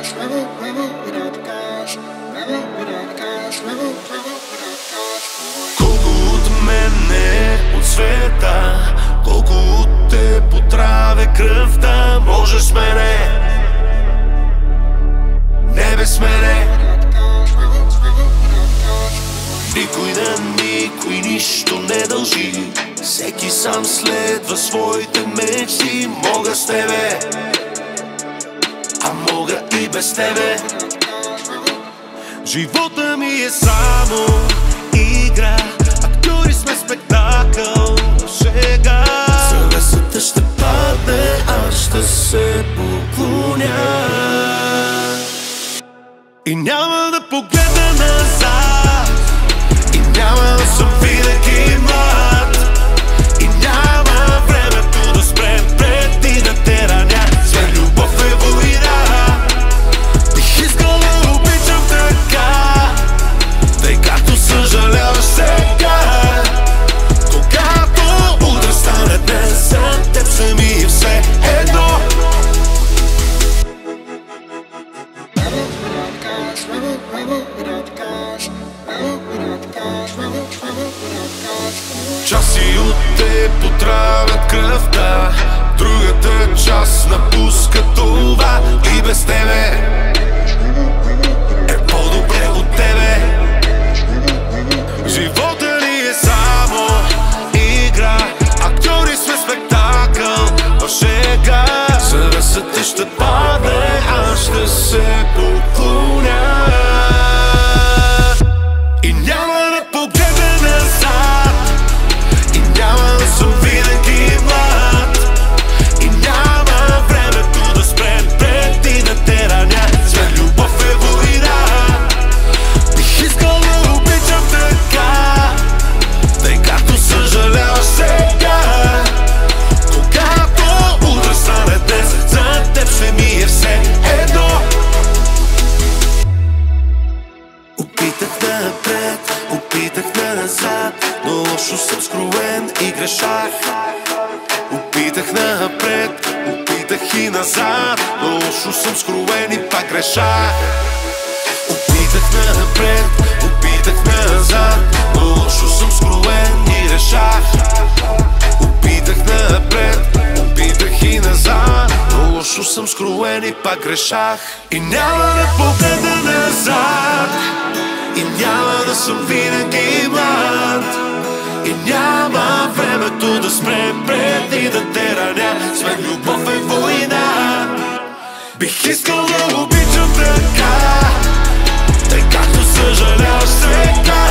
Колко от мене от света, колко от те потравя кръвта, можеш с мене, не без мене. Никой на никой нищо не дължи, всеки сам следва своите мечти. Мога с тебе, а мога и без тебе. Живота ми е само игра, актьори сме спектакъл, шега. Завесата ще падне, аз ще се поклоня и няма да погледна назад, и няма да съм винаги млад, и няма времето да спрем преди да те раня. След любов е война, бих искал да обичам така, тъй както съжаляваш сега. Когато утре стане днес, за теб ще ми е все едно. Части от те потравят кръвта, другата част напуска това. И без тебе е по-добре от тебе. Живота ни е само игра, актьори сме спектакъл в шега. Завесата ще падне, аз ще се поклоня и няма да погледна назад, и няма да съм винаги млад, и няма времето да спрем преди да те раня. След любов е война, бих искал да обичам така, тъй както съжаляваш сега. Когато утре стане днес, за теб ще ми е все едно. Опитах напред, опитах назад, но лошо съм скроен и грешах. Опитах напред, опитах и назад, но лошо съм скроен и пак грешах. Опитах напред, опитах назад, но лошо съм скроен и грешах. Опитах напред, опитах и назад, но лошо съм скроен и пак грешах. И няма да погледна назад, и няма да съм винаги млад, и няма времето да спрем преди да те раня. След любов е война, бих искал да обичам така, тъй както съжаляваш сега.